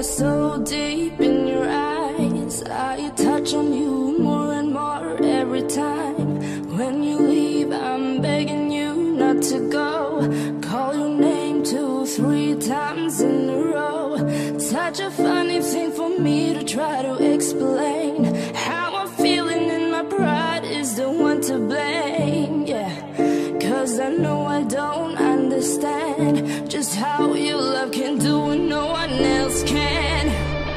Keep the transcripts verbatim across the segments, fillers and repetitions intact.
so deep in your eyes. I touch on you more and more every time. When you leave, I'm begging you not to go. Call your name two, three times in a row. Such a funny thing for me to try to explain. How I'm feeling and my pride is the one to blame. Yeah, cause I know I don't understand just how your love can do what no one else can.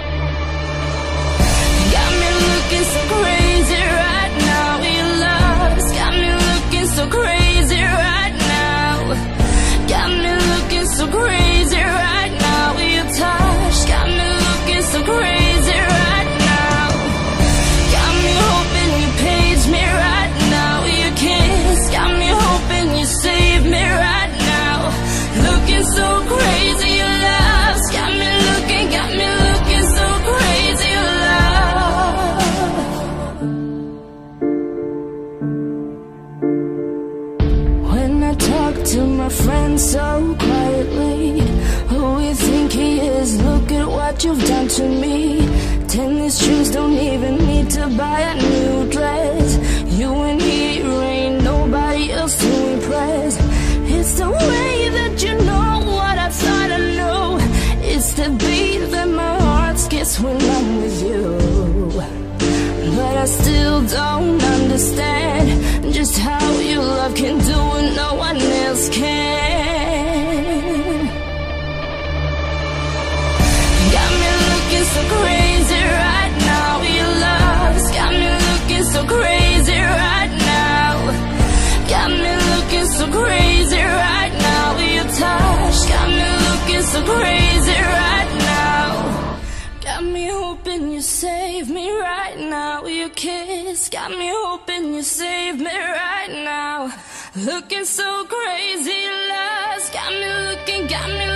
Got me looking so crazy right now. Your love's got me looking so crazy right now. Got me looking so crazy right now. Your touch got me looking so crazy right now. Got me hoping you page me right now. Your kiss got me hoping you save me right now. Looking so crazy, your love's got me looking, got me looking so crazy, your love. When I talk to my friends so quietly, who you think he is? Look at what you've done to me. Tennis shoes don't even need to buy a new dress. You and he ain't nobody else to impress. It's the way that you know what I thought I knew. It's the beat that my heart skips when I'm with you. But I still don't understand just how your love can do what no one else can. Got me looking so crazy right now. Your love's got me looking so crazy right now. Got me looking so crazy right now. Your touch got me looking so crazy right now. Got me hoping you save me right now. Your kiss got me hoping you save me right now. Looking so crazy, your love's got me looking, got me